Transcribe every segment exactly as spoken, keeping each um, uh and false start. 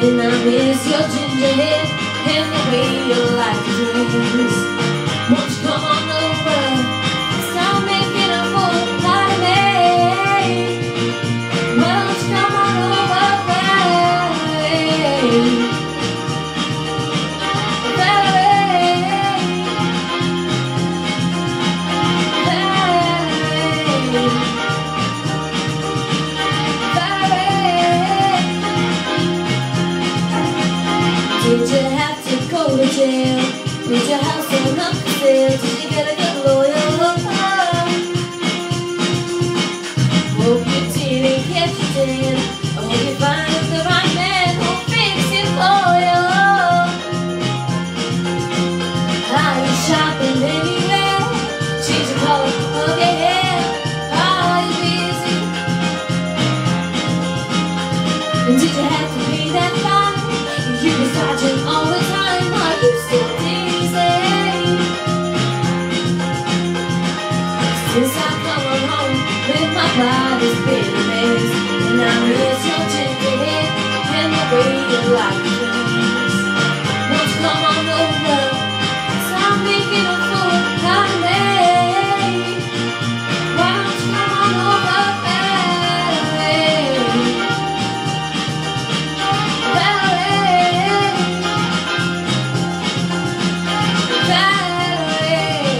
And I miss your ginger hair and the way you like to dress. Won't you come on over, stop making a fool out of me. Won't you come on over, Valerie? Valerie, Valerie. Did you have to go to jail? Did your house on up for sale? Did you get a good lawyer? Hope you didn't catch your dead. I hope you find the right man who'll fix it for you. Are you shopping anywhere? Change the color of your hair. Are you busy? And did you have to pay that fine? You were charging all the time. Are you still dizzy? Since I come home with my body's been a mess, and I miss your ginger hair and the way you like to dress. Won't you come on over, stop making a fool out of me. Why don't you come on over, Valerie? Valerie, Valerie,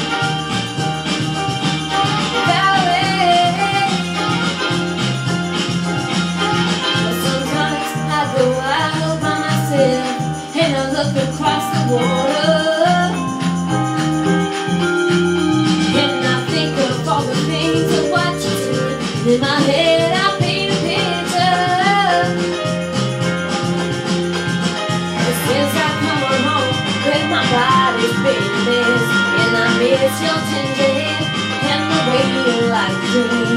Valerie. Sometimes I go out by myself and I look across the water, and I think of all the things of what you did. In my head I paint a picture. Since I come on home with my body's been a mess, and I miss your ginger hair and the way you like to dress.